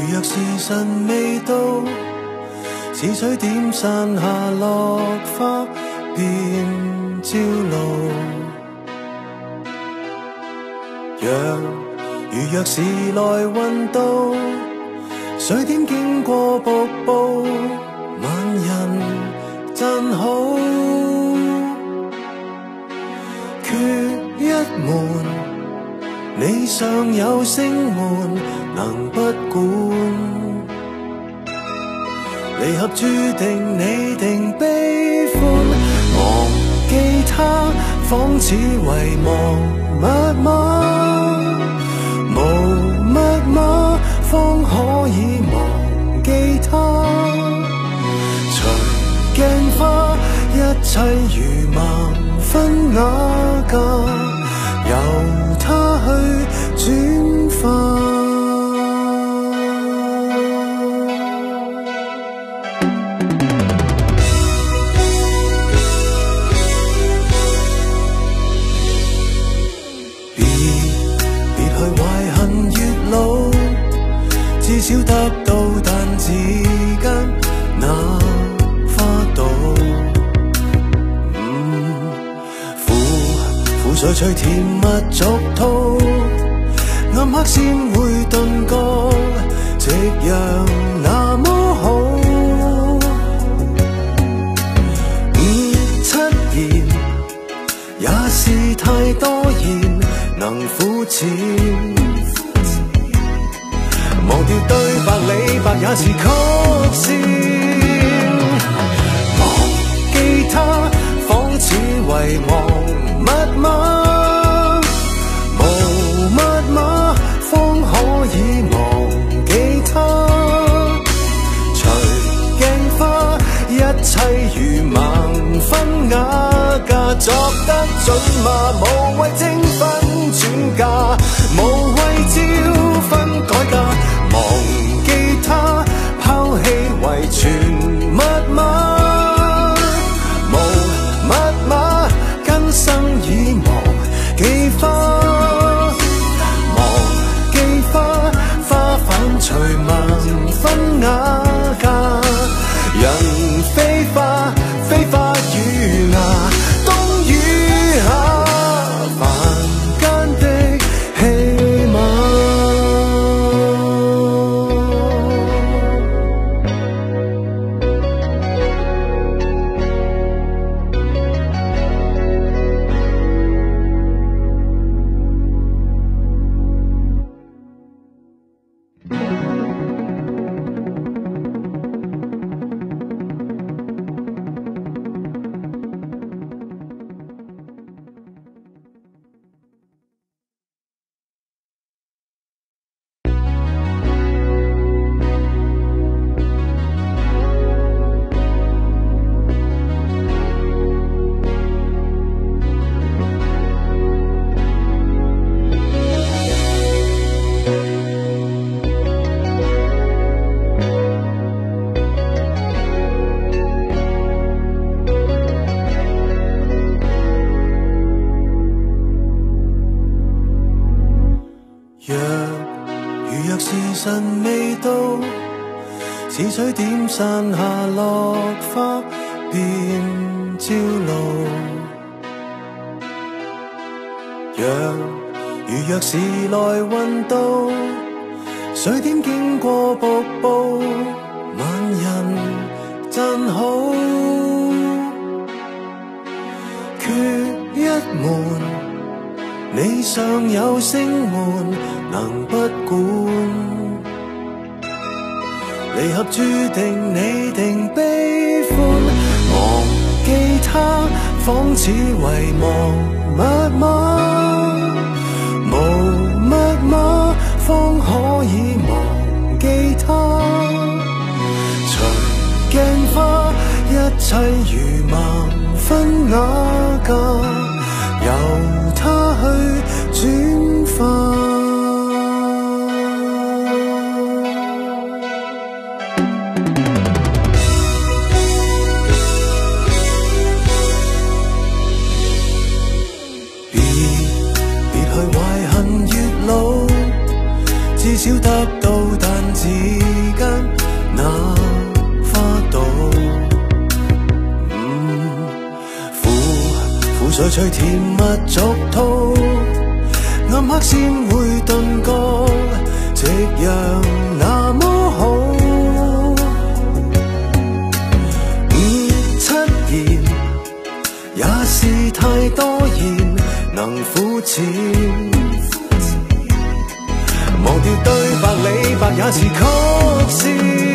如若時辰未到，似水點散下落花便朝露。如若時來運到，水點經過瀑布，萬人讚好。缺一門，你尚有聲門能不管。離合注定你定悲歡，忘記他仿似遺忘密碼，無密碼方可以忘記他。隨鏡花，一切如盲分瓦架，由他去轉化。至少得到，但之間那花朵，苦水隨甜蜜俗套，暗黑先會頓覺夕陽那麼好。7言也是太多言，能膚淺。忘掉對白李白也是曲線，忘記他仿似遺忘密碼，無密碼方可以忘記他。隨鏡花，一切如盲分瓦架，作得準嗎？無謂精分轉嫁，無謂招分改嫁。忘記他，拋棄遺傳密碼，無密碼，今生已忘記花，忘記花，花瓣隨盲分瓦架，人非花，非花與芽，冬與夏，凡間的戲碼。如若時辰未到，似水點散下落花便朝露。如若時來運到，水點經過瀑布，萬人讚好。缺一門，你尚有聲門能不管。離合注定你定悲歡，忘記他仿似遺忘密碼，無密碼方可以忘記他。隨鏡花，一切如盲分瓦架，由他去轉化。別去懷恨月老，至少得到，但指間那花朵，苦水催甜蜜俗套，暗黑先會頓覺夕陽那麼好。也是太多言能膚淺，忘掉對白李白也是曲線，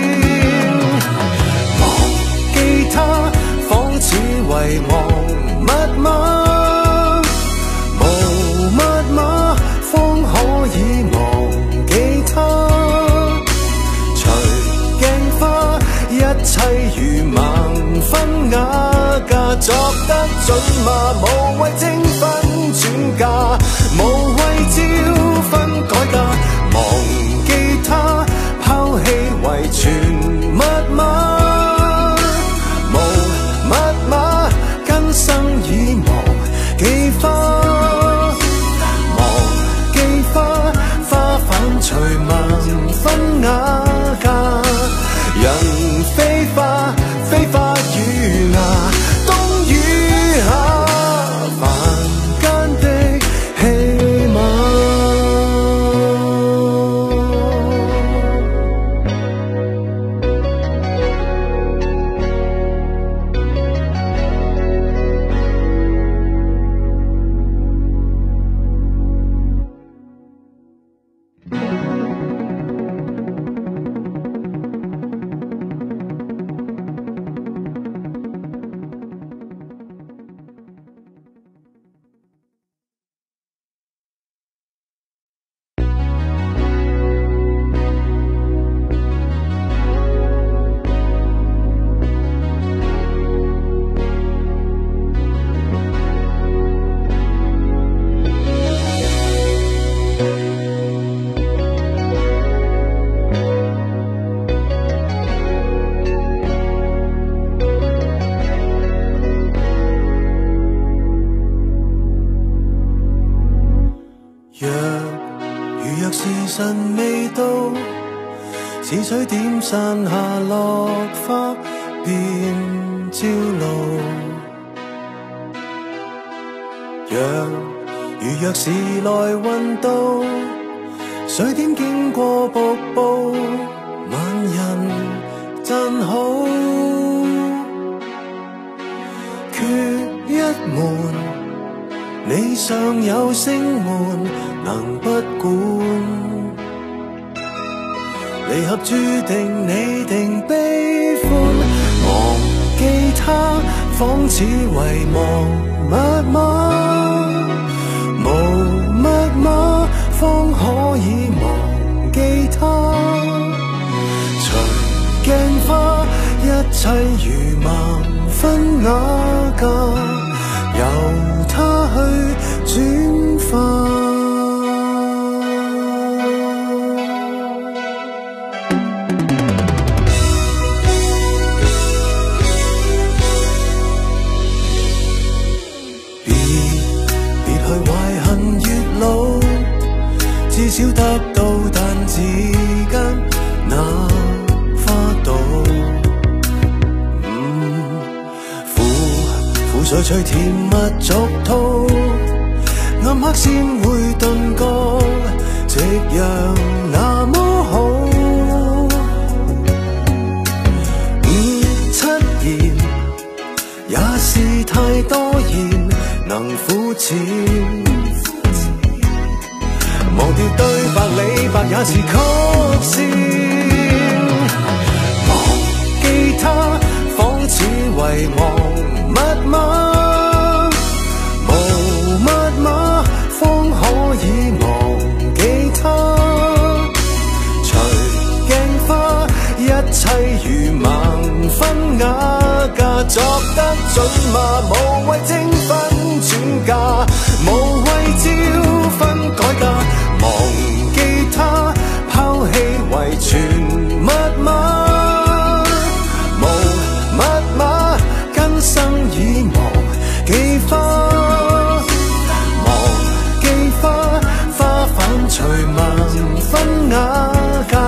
忘記他仿似遺忘密碼，無密碼方可以忘記他，隨鏡花一切如盲分啞架，作得準嗎？無謂精分轉嫁，無謂照分改嫁，忘記他，拋棄遺傳密碼，無密碼今生已忘記花，忘記花，花瓣隨盲分啞架，人非花，非花與芽。若時辰未到，似水點散下落花便朝露。如若時來運到，水點經過瀑布，萬人讚好。缺一門，你尚有聲門能不管，離合注定你定悲歡，忘記他仿似遺忘密碼，無密碼方可以忘記他，隨鏡花一切如盲分啞架，由他去轉化。至少得到，但指間那花朵，苦水催甜蜜俗套，暗黑先會頓覺夕陽那麼好。七言也是太多言能膚淺，忘掉對白李白也是曲線，忘記他仿似遺忘密碼，無密碼方可以忘記他，隨鏡花一切如盲分啞架，作得準嗎？無謂精分轉嫁，無謂照分改嫁，忘記他，拋棄遺傳密碼，無密碼今生已忘記花，忘記花，花瓣隨盲分啞架，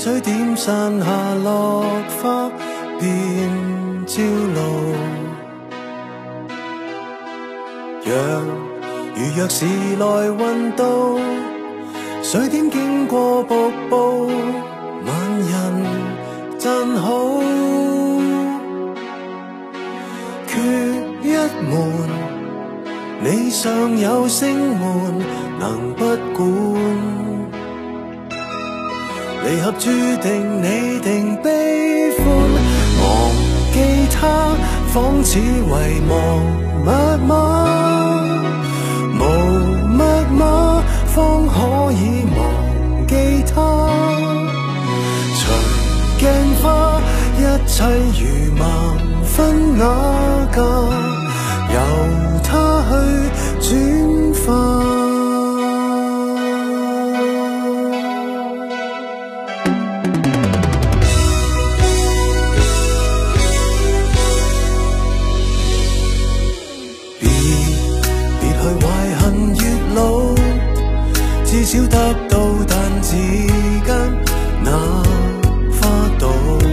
水點散下落花變朝露。如若時來運到，水點經過瀑布，萬人讚好。缺一門，你尚有聲門，能不管？離合注定你定悲歡，忘記他仿似遺忘密碼，無密碼方可以忘記他。隨鏡花，一切如盲分瓦架，由他去轉化。至少得到彈指間那花朵，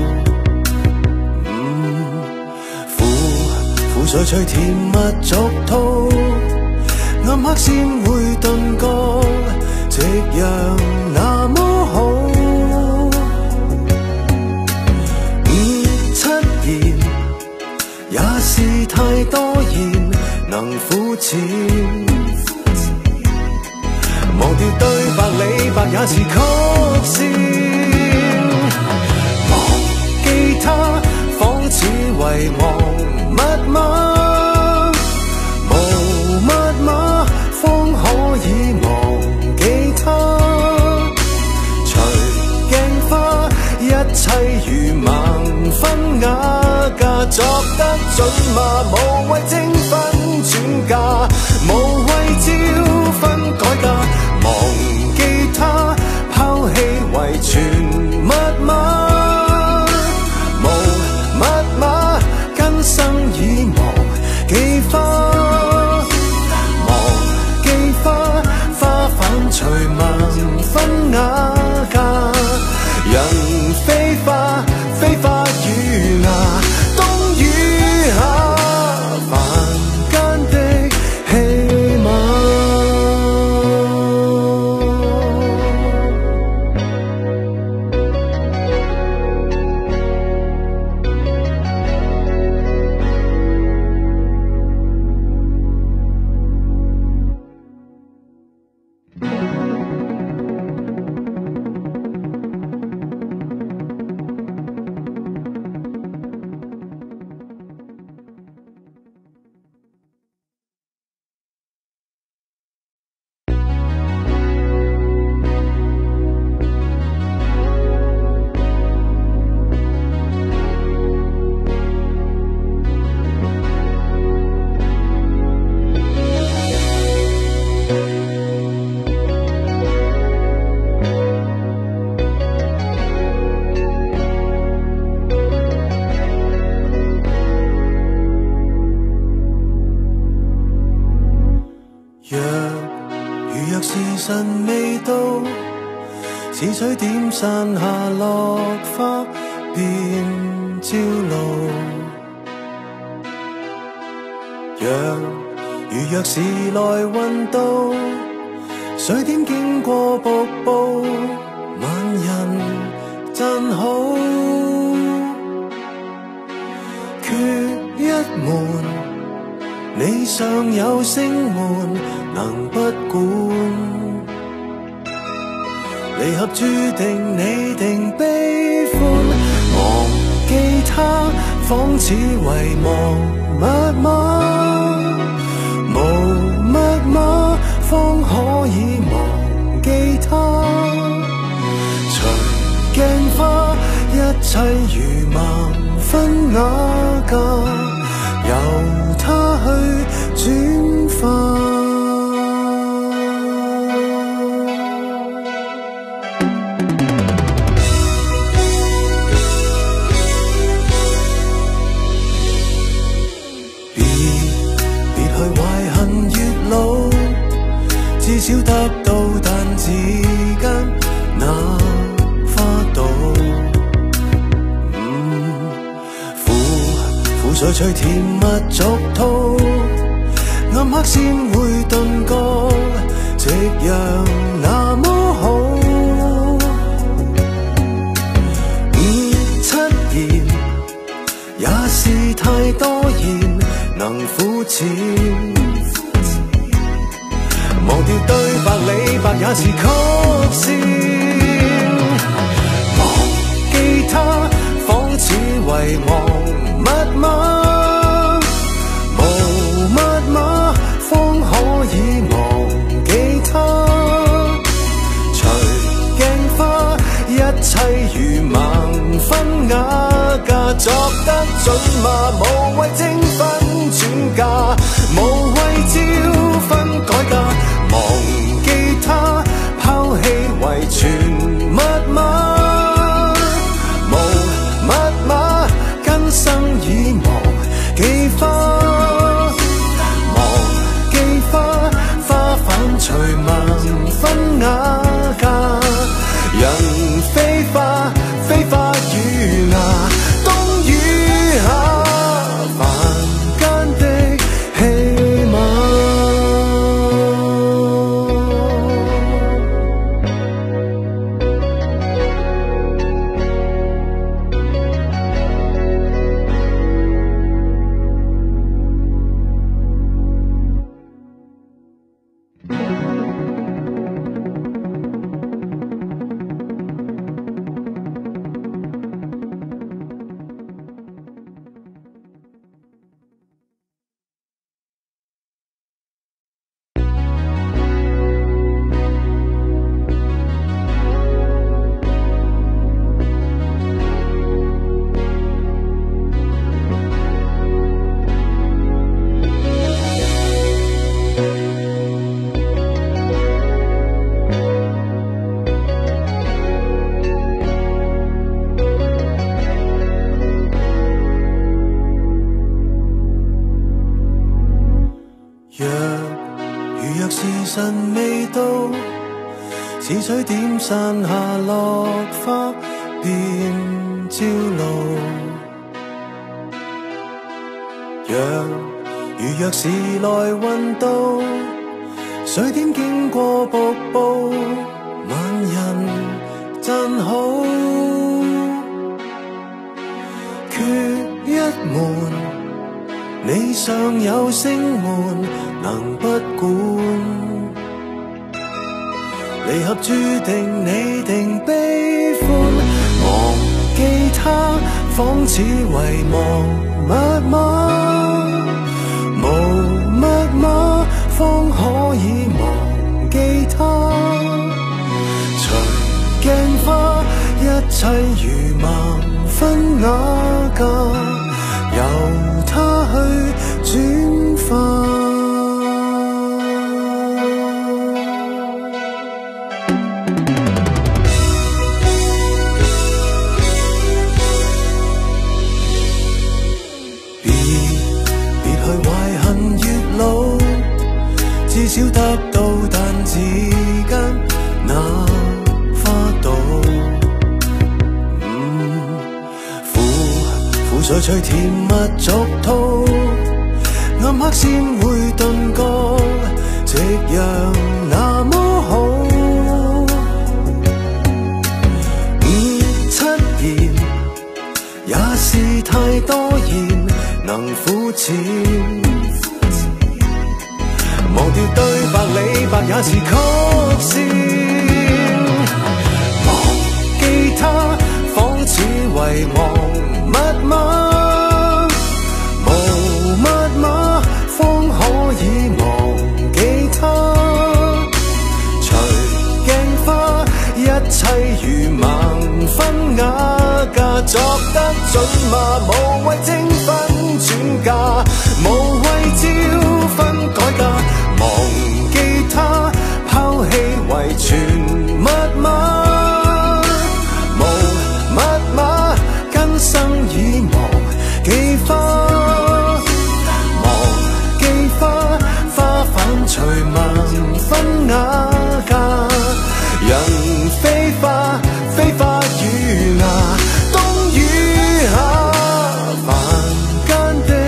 苦水隨甜蜜俗套，暗黑先會頓覺夕陽那麼好。5、7言也是太多言，能膚淺。忘掉對白李白也是曲線，忘記他仿似遺忘密碼，無密碼方可以忘記他。隨鏡花，一切如盲分瓦架，作得準嗎？無謂正分轉嫁，無謂照分改嫁。忘記他，拋棄遺傳密碼，無密碼今生已忘記花，忘記花，花瓣隨盲分瓦架，人非花，非花與芽，冬與夏，凡間的戲碼。若時辰未到，似水點散下落花變朝露。如若時來運到，水點經過瀑布，萬人讚好。缺一門，你尚有聲門，能不管？離合注定你定悲歡，忘記他仿似遺忘密碼，無密碼方可以忘記他。隨鏡花，一切如盲分瓦架，由他去轉化。至少得到彈指間那花朵， 在隨甜蜜俗套，暗黑先會頓覺夕陽那麼好。5、7言也是太多言，能膚淺。忘掉對白理白也是曲線，忘記他仿似遺忘密碼，無密碼方可以忘記他。隨鏡花一切如盲分啞架，作得準嗎？無謂精分轉嫁，無謂招分改嫁。忘記他，拋棄遺傳密碼，無密碼，今生已忘記花，忘記花，花瓣隨盲分啞架，人非花，非花與芽，冬與夏，凡間的戲碼。若時辰未到，似水點散下落花便朝露。若時來運到，水點經過瀑布，萬人讚好。缺一門，你尚有聲門能不管，離合注定你定悲歡，忘記他仿似遺忘密碼，無密碼方可以忘記他，隨鏡花一切如盲分啞架，由他去轉化。至少得到，但之間那花朵，苦在隨甜蜜俗套，暗黑先會頓覺夕陽那麼好。5、7言也是太多言，能膚淺。忘掉對白理白也是曲線，忘記他仿似遺忘密碼，無密碼方可以忘記他，隨鏡花一切如盲分啞架，作得準嗎？無謂精分轉嫁，無謂招分改嫁。忘記他，拋棄遺傳密碼，無密碼，今生已忘記花，忘記花，花瓣隨盲分啞架，人非花，非花與芽，冬與夏，凡間的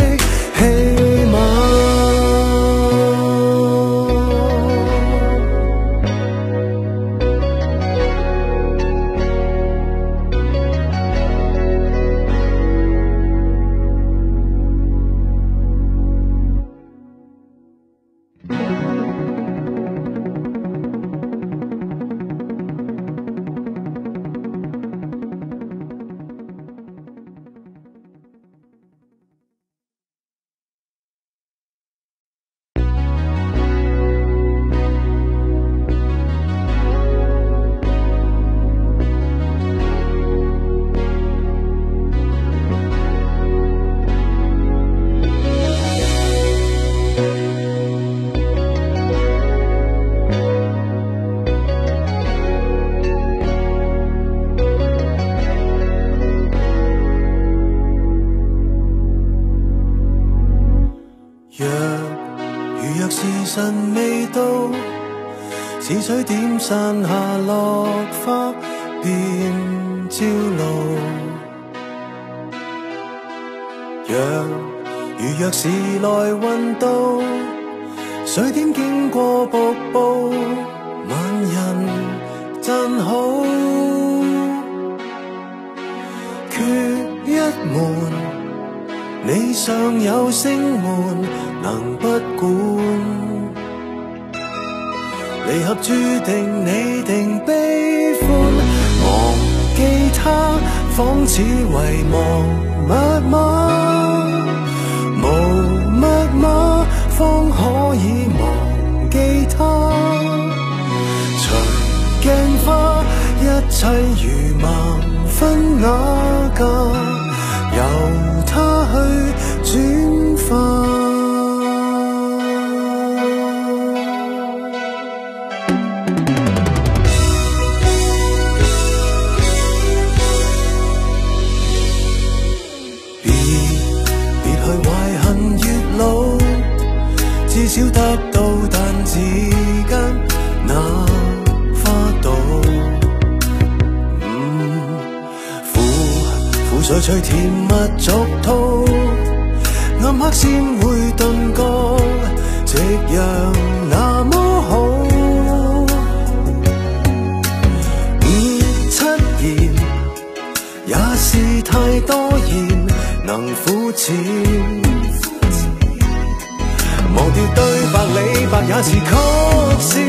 辰未到，似水點散下落花變朝露。如若時來運到，水點經過瀑布，萬人讚好。缺一門，你尚有聲門能不管？離合注定你定悲歡，忘記他仿似遺忘密碼，無密碼方可以忘記他。隨鏡花，一切如盲分瓦架，由他去轉化。至少得到彈指間那花朵，苦水隨甜蜜俗套，暗黑先會頓覺夕陽那麼好。七言也是太多言，能膚淺。忘掉對白李白也是曲線，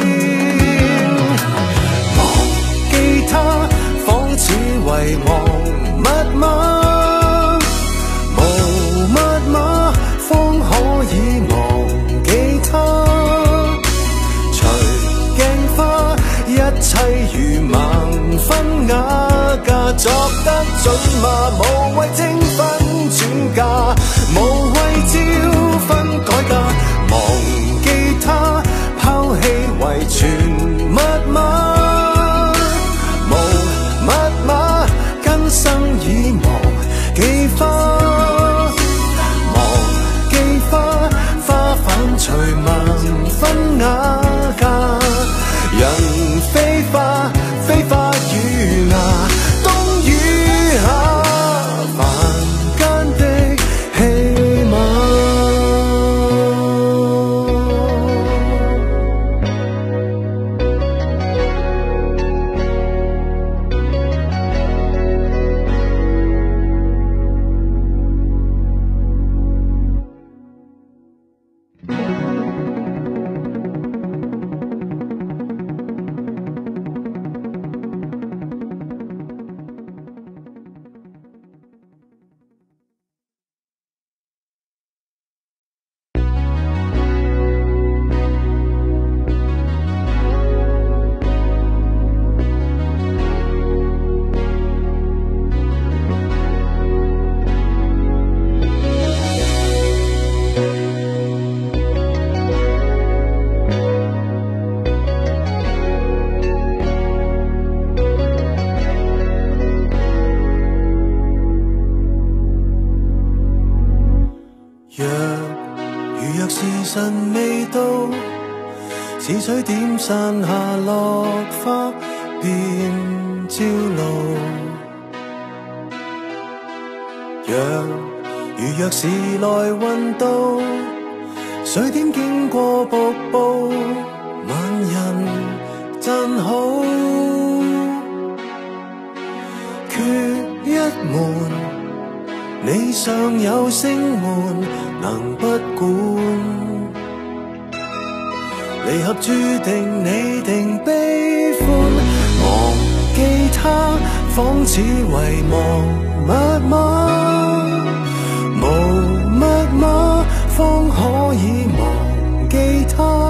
忘記他仿似遺忘密碼，無密碼方可以忘記他。隨鏡花，一切如盲分瓦架，作得準嗎？無謂精分轉嫁，無謂招分改嫁。忘記他，拋棄遺傳密碼，無密碼今生已忘記花，忘記花，花瓣隨盲分瓦架，人非花，非花與芽，冬與夏，凡間的戲碼。若時辰未到，似水點散下落花變朝露。如若時來運到，水點經過瀑布，萬人讚好。缺一門，你尚有聲門能不管？離合注定你定悲歡，忘記他仿似遺忘密碼，無密碼方可以忘記他。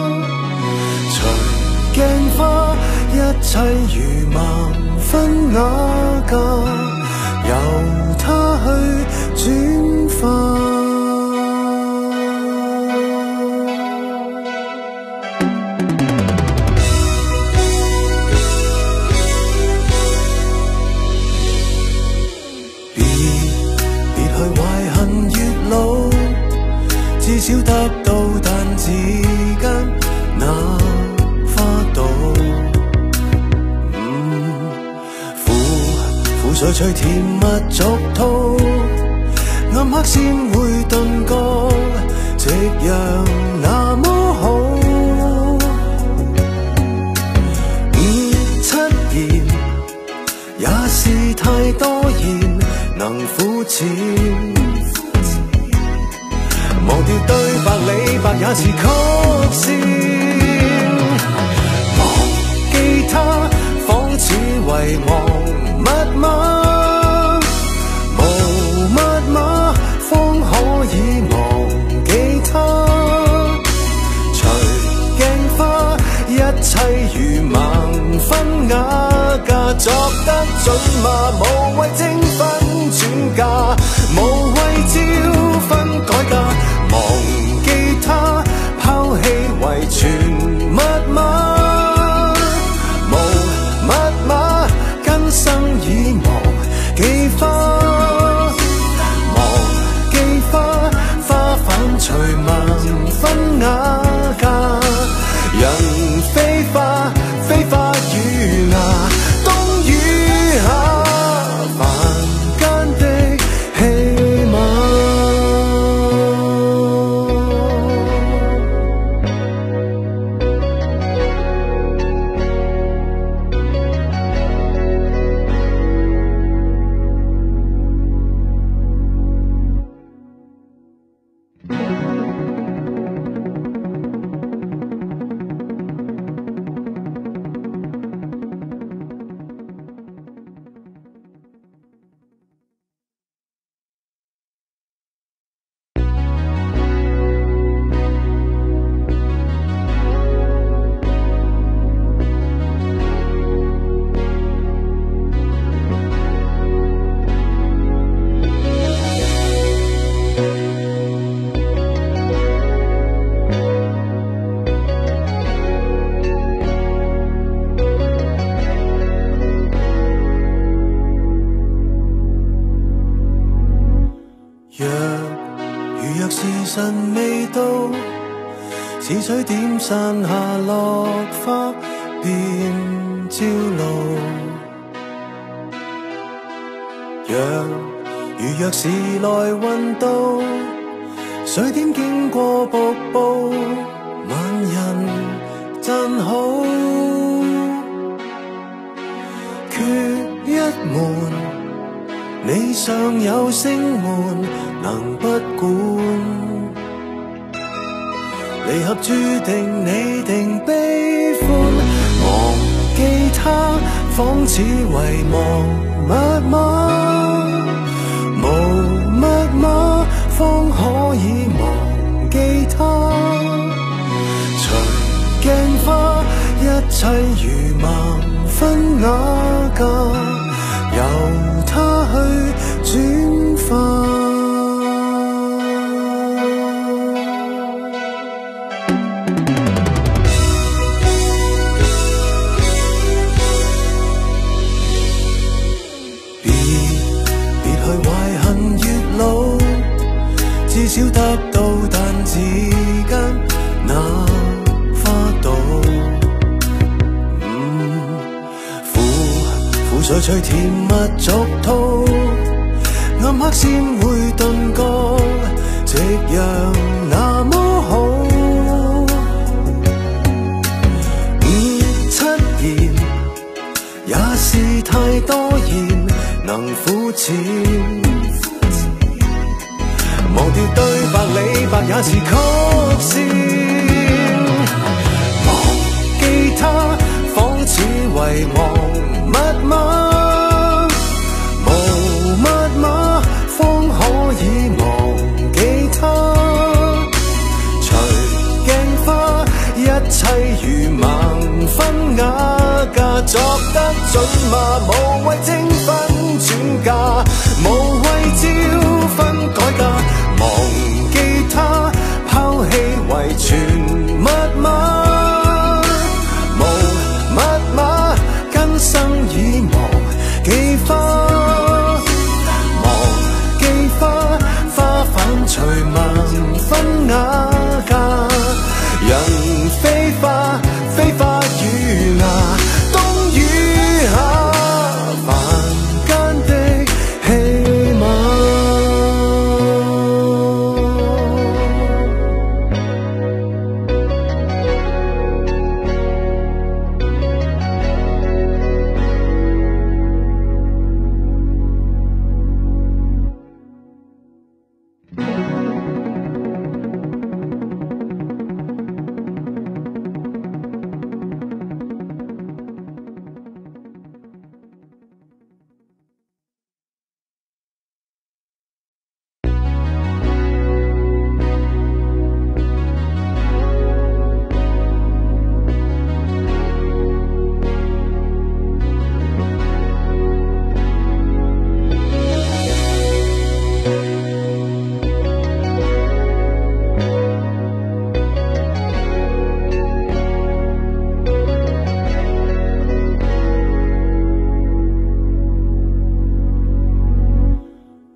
隨鏡花，一切如盲分瓦架，由他去轉化。至少得到彈指間隨甜蜜俗套，暗黑先會頓覺夕陽那麼好。5、7言也是太多言，能膚淺。忘掉對白李白也是曲線，忘記他仿似遺忘密碼，無密碼方可以忘記他。隨鏡花一切如盲分啞架，作得準嗎？無謂正分轉嫁，無謂照分改嫁。忘記他，拋棄遺傳密碼，無密碼今生已忘記花，忘記花，花瓣隨盲分啞架。人非花，非花與芽，冬與夏，凡間的戲碼。若時辰未到，似取點散下落花便朝露。如時來運到，水點經過瀑布，萬人讚好。缺一門，你尚有聲門能不管？離合注定你定悲歡，忘記他仿似遺忘密碼，無密碼方可以忘記他。隨鏡花一切如盲分啞架，由他去轉化。至少得到彈指間那花朵，苦水隨甜蜜俗套，暗黑先會頓覺夕陽那麼好。5、7言也是太多言，能膚淺。忘掉對白李白也是曲線，忘記他仿似遺忘密碼，無密碼方可以忘記他。隨鏡花一切如盲分啞架，作得準嗎？無謂正分轉嫁，無謂照分改嫁。忘記他，拋棄遺傳密碼，無密碼今生已忘記花，忘記花，花瓣隨盲分啞架。人非花，非花與芽，冬與夏，凡間的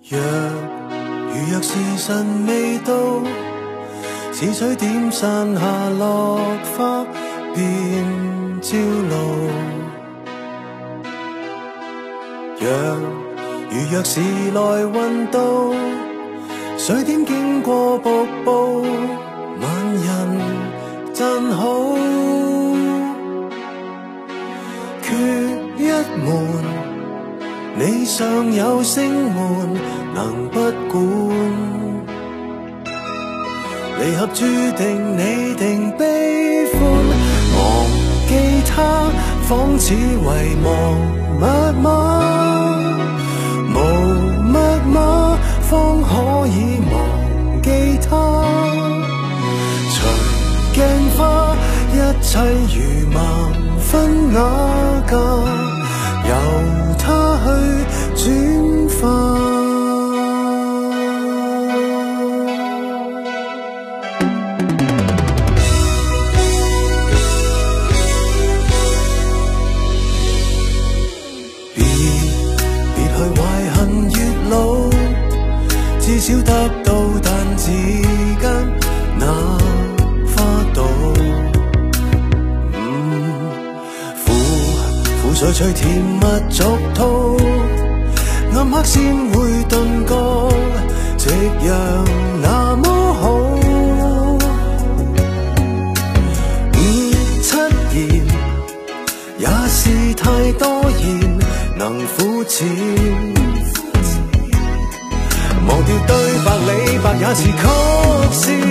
如若時辰未到，似取點散下落花便朝露。如若時來運到，水點經過瀑布，萬人讚好。缺一門，你尚有星門能不管？離合注定你定悲歡，忘記他仿似遺忘密碼，無密碼方可以忘記他。隨鏡花，一切如盲分瓦架，由他去轉化。至少得到，但之間那花朵，苦水隨甜蜜俗套，暗黑先會頓覺夕陽那麼好。七言也是太多言，能膚淺。忘掉對白李白也是曲線，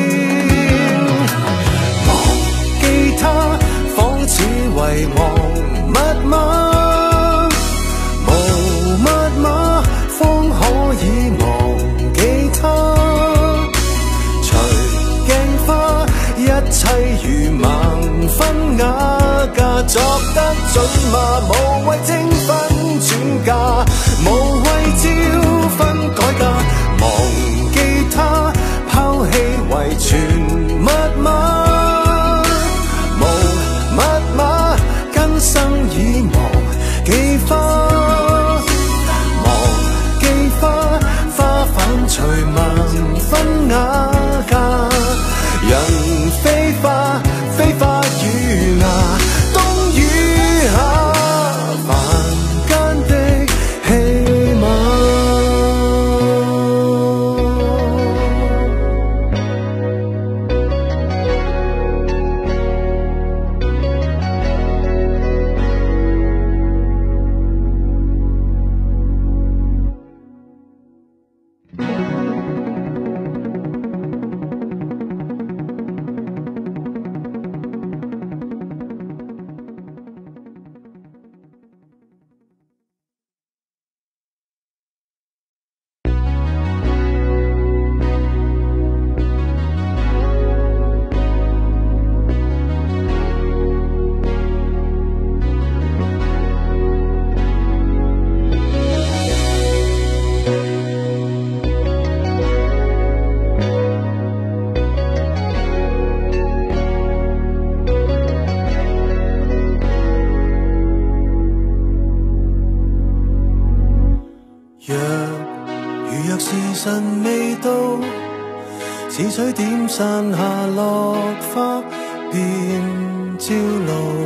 忘記他仿似遺忘密碼，無密碼方可以忘記他。隨鏡花，一切如盲分瓦架，作得準嗎？無謂精分轉嫁，無謂招分改嫁。忘記他，拋棄遺傳密碼，無密碼，今生已忘記花，忘記花，花瓣隨盲分瓦架，人非花，非花與芽，冬與夏，凡間的戲碼。如若時辰未到，似取點散下落花便朝露。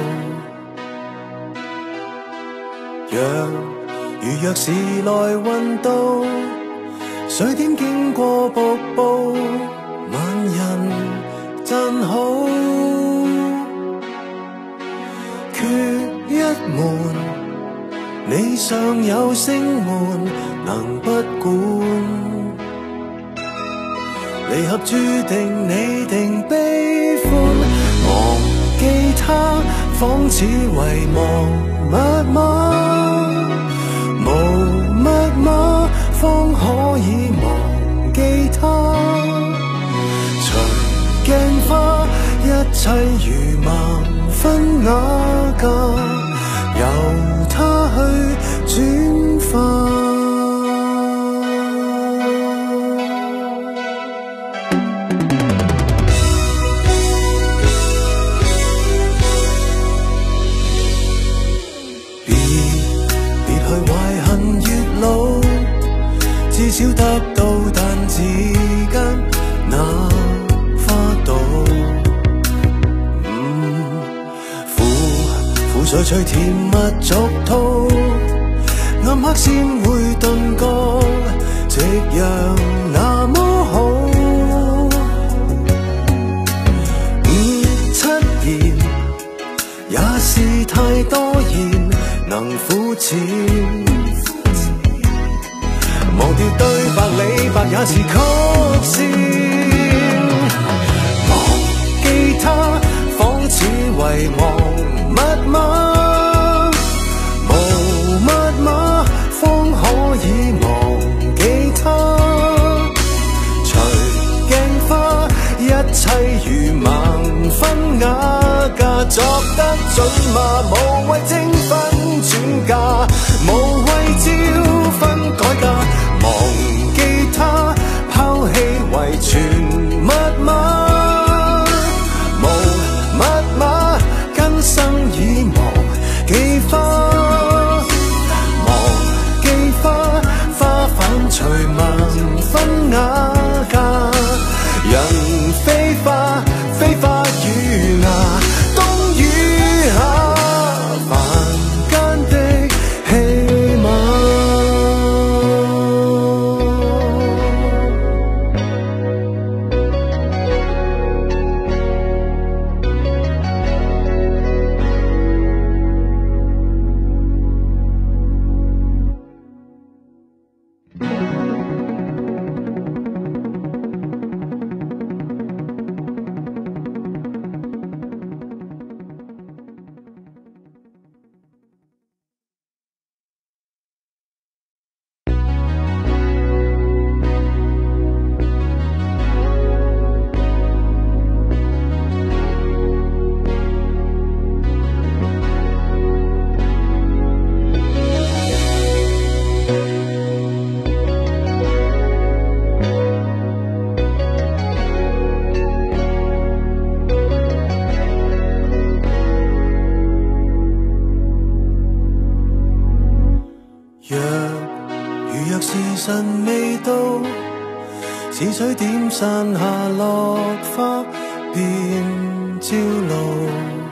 如若時來運到，水點經過瀑布，萬人讚好。缺一門，你尚有星門能不管？離合注定你定悲歡，忘記他仿似遺忘密碼，無密碼方可以忘記他。隨鏡花，一切如盲分瓦架，由他去轉化。別去懷恨月老，自少得到，但之間那花朵，苦水催甜蜜俗套，暗黑先會頓覺夕陽那麼好。7言也是太多言，能膚淺。忘掉對白李白也是曲線，忘記他仿似遺忘密碼，無密碼方可以忘記他。隨鏡花一切如盲分啞架，作得準嗎？無謂正分轉嫁，無謂照分改嫁。忘記他，拋棄遺傳密碼，無密碼，今生已忘記花，忘記花，花瓣隨盲分啞架，人非花，非花與芽，冬與夏，凡間的戲碼。若時辰未到，似水點散下落花便朝露。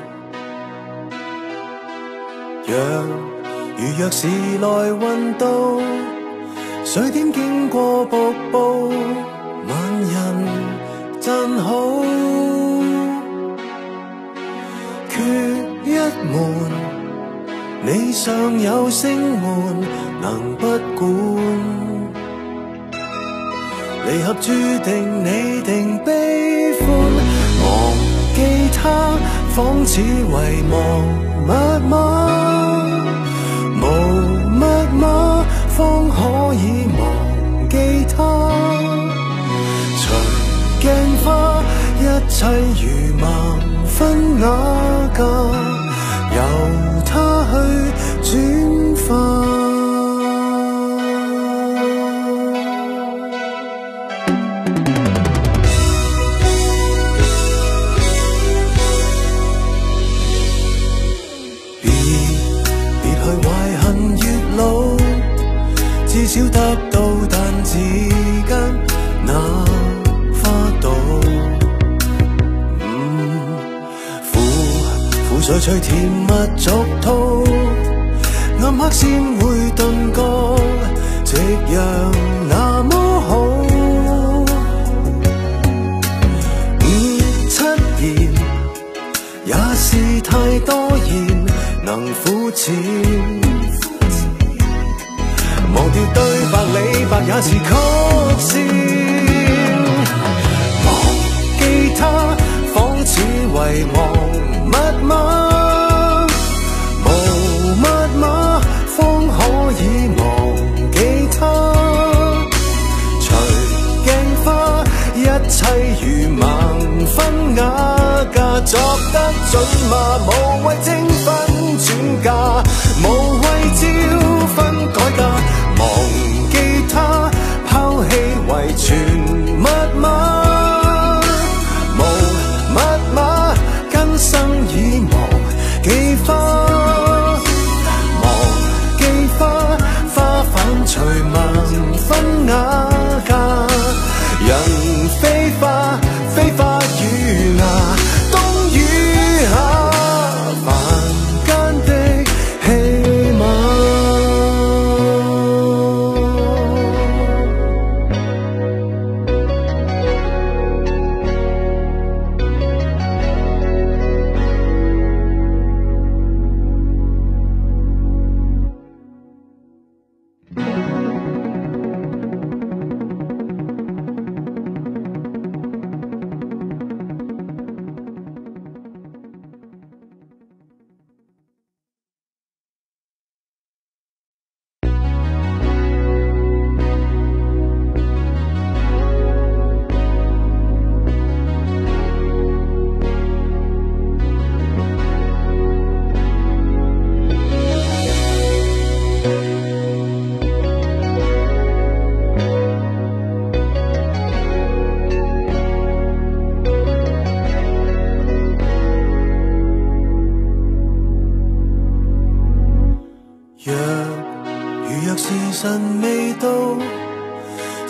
如時來運到，水點經過瀑布，萬人讚好。缺一門，你尚有聲門，能不管？離合注定你定悲歡，忘記他仿似遺忘密碼，無密碼方可以忘記他。隨鏡花一切如盲分啞架，由他去轉化。至少得到，但之間那花朵，苦水催甜蜜俗套，暗黑先會頓覺夕陽那麼好。7言也是太多言，能膚淺。忘掉對白李白也是曲線，忘記他仿似遺忘密碼，無密碼方可以忘記他。隨鏡花一切如盲分啞架，作得準嗎？無謂正分轉嫁，無謂照分改嫁。忘記他，拋棄遺傳密碼，無密碼，今生已忘記花，忘記花，花瓣隨盲分啞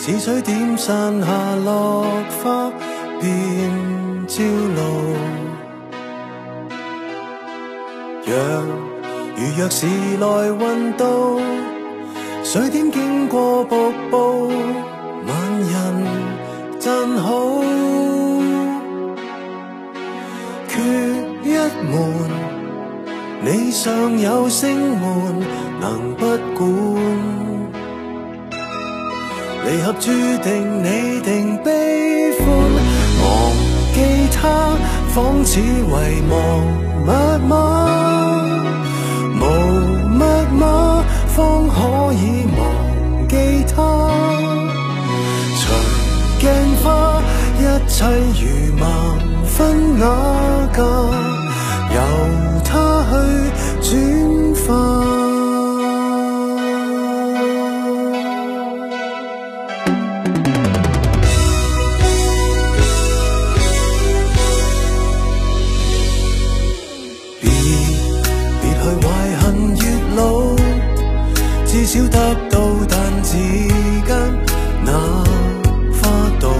似水點散下落花便朝露。如若是來運到，水點經過瀑布，萬人讚好。缺一門，你尚有聲門，能不管？離合注定你定悲歡，忘記他仿似遺忘密碼，無密碼方可以忘記他。隨鏡花，一切如盲分瓦架，由他去轉化。至少得到彈指間那花朵，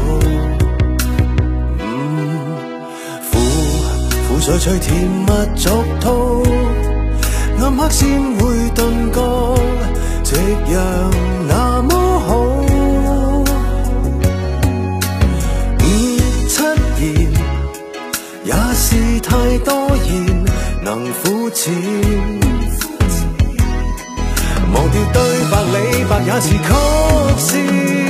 苦水吹甜蜜俗套，暗黑先會頓覺夕陽那麼好。七言也是太多言，能膚淺。忘掉對白，李白也是曲線。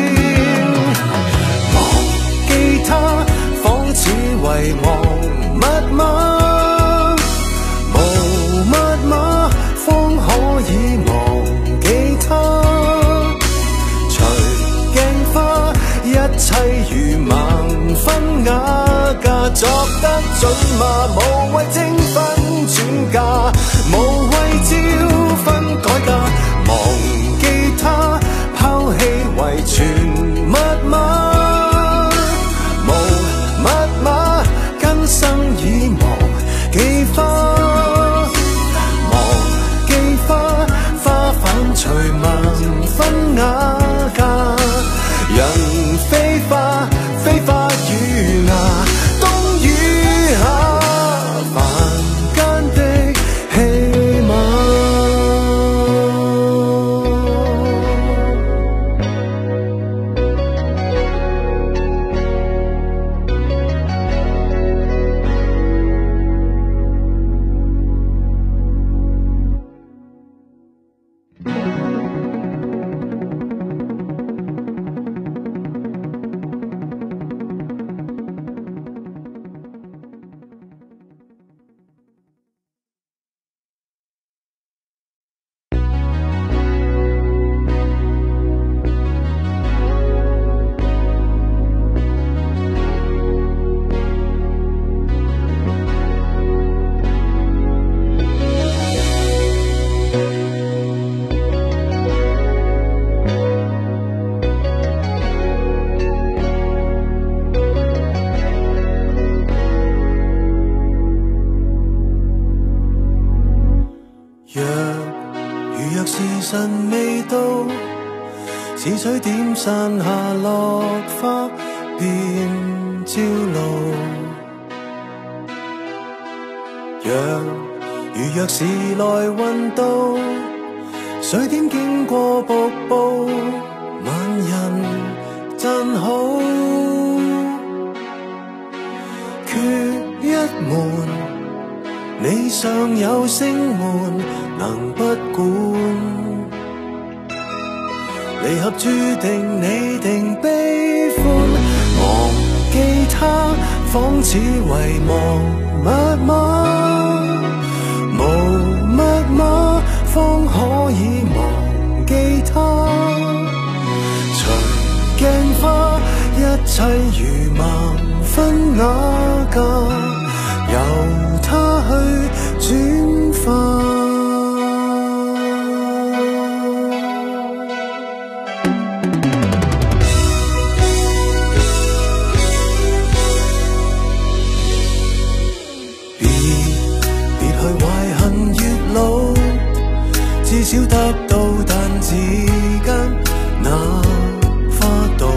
忘記他，仿似遺忘密碼，無密碼方可以忘記他。隨鏡花，一切如盲分瓦架，作得準嗎？無謂正分轉嫁，無謂照分改嫁。忘記他，拋棄遺傳密碼，無密碼今生已忘記花，忘記花，花瓣隨盲分瓦架，人非花，非花與芽，冬與夏，凡間的戲碼。若時辰未到，似水點散下落花便朝露。如若是來運到，水點經過瀑布，萬人讚好。缺一門，你尚有聲門，能不管？離合注定你定悲歡，忘記他仿似遺忘密碼，無密碼方可以忘記他。隨鏡花，一切如盲分瓦架，由他去轉化。至少得到彈指間那花朵，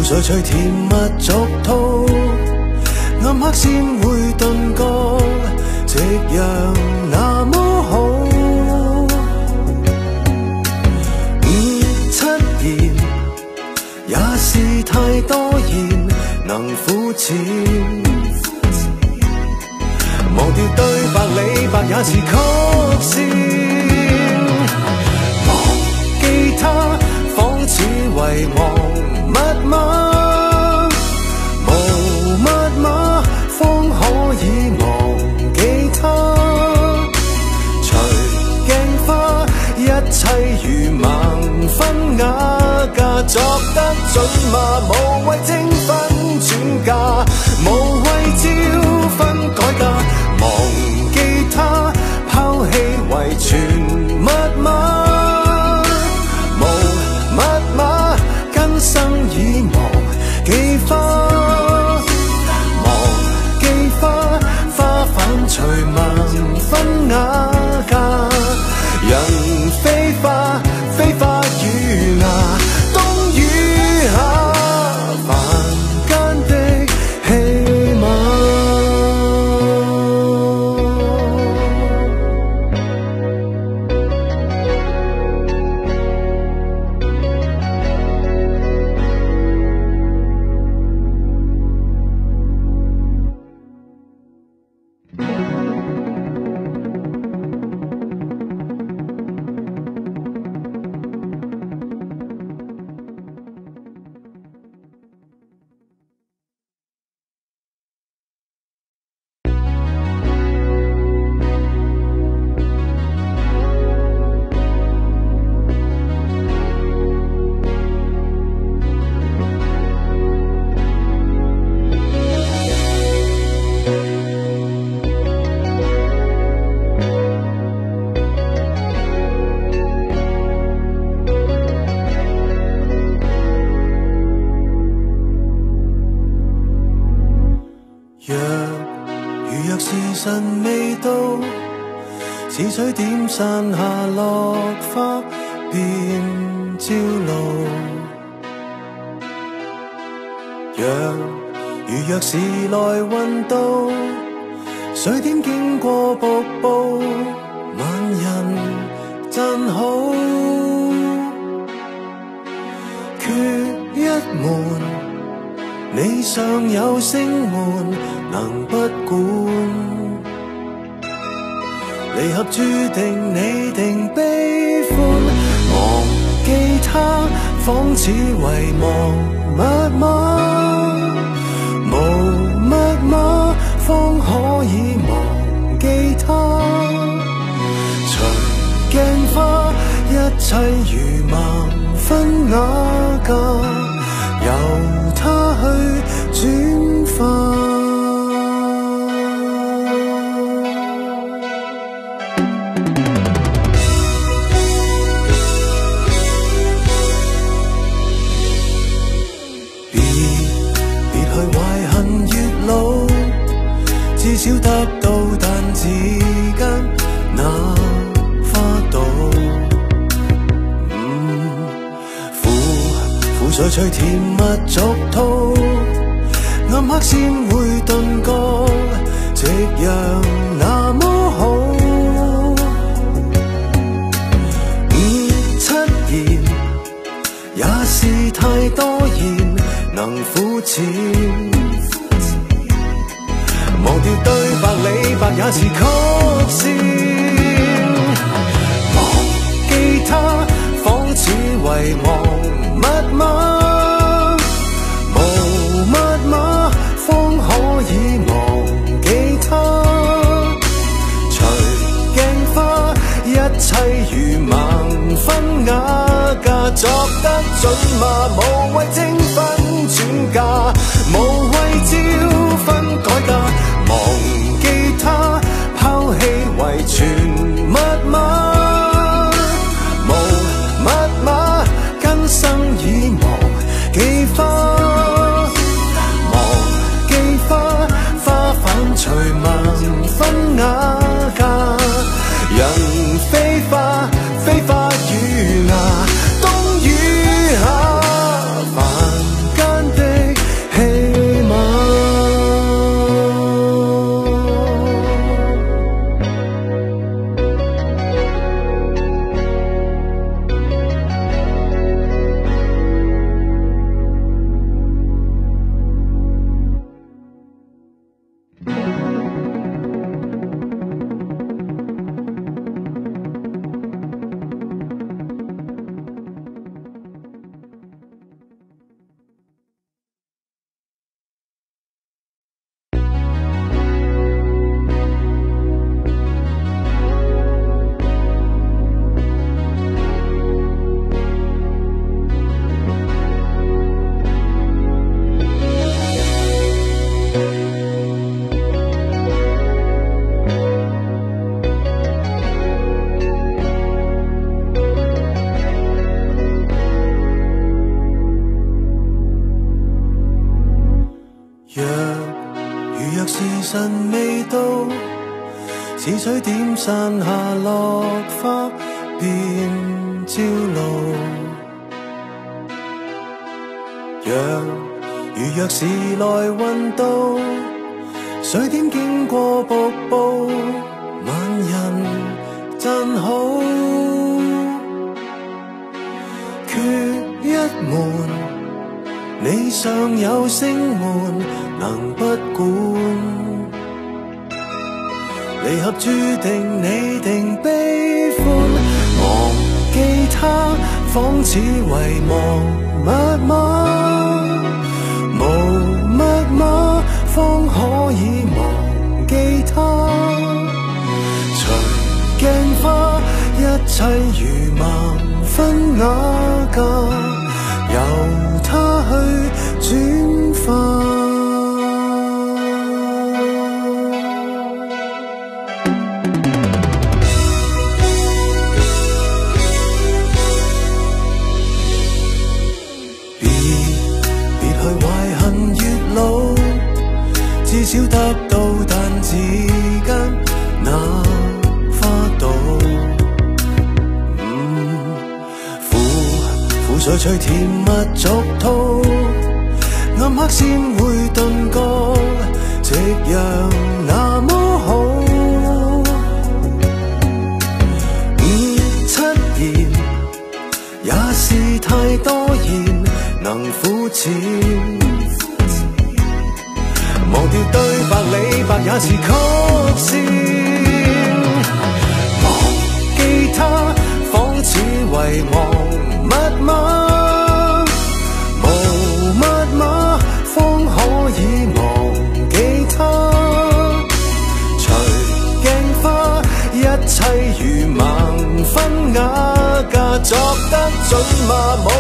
誰隨甜蜜俗套，暗黑先會頓覺夕陽那麼好。5、7言也是太多言，能膚淺。忘掉對白李白也是曲線，忘記他仿似遺忘密碼，無密碼方可以忘記他。隨鏡花一切如盲分啞架，作得準嗎？無謂精分轉嫁，無謂招分改嫁。忘記他，拋棄遺傳密碼，無密碼，今生已忘記花，忘記花，花瓣隨盲分啞架。人非花，非花與芽，冬與夏，凡間的戲碼。若時辰未到，似取點散下落花便朝露。若時來運到，水點經過瀑布，萬人讚好。缺一門，你尚有聲門能不管，離合注定你定悲歡。忘記他仿似遺忘密碼，無密碼方可以忘記他。隨鏡花一切如盲分啞架，由他去轉化。至少得到，但之間那花朵，苦水隨甜蜜俗套，暗黑先會頓覺夕陽那麼好。5、7言也是太多言，能膚淺。忘掉對白李白也是曲線，忘記他仿似遺忘密碼，無密碼方可以忘記他。隨鏡花一切如盲分啞架，作得準嗎？無謂精分轉嫁，無謂招分改嫁。忘記他，拋棄遺傳密碼，無密碼，今生已忘記花，忘記花，花瓣隨盲分啞架。人非花，非花與芽，冬與夏，凡間的晨未到，似水點散下落花便朝露。如若時來運到，水點經過瀑布，萬人讚好。缺一門，你尚有聲門能不管？離合注定你定悲歡，忘記他仿似遺忘密碼，無密碼方可以忘記他。隨鏡花，一切如盲分瓦架，由他去轉化。至少得到，但之間那花朵，苦水隨甜蜜俗套，暗黑先會頓覺夕陽那麼好。7言也是太多言，能膚淺。忘掉對白李白也是曲線，忘記他仿似遺忘密碼，無密碼方可以忘記他。隨鏡花，一切如盲分瓦架，作得準嗎？無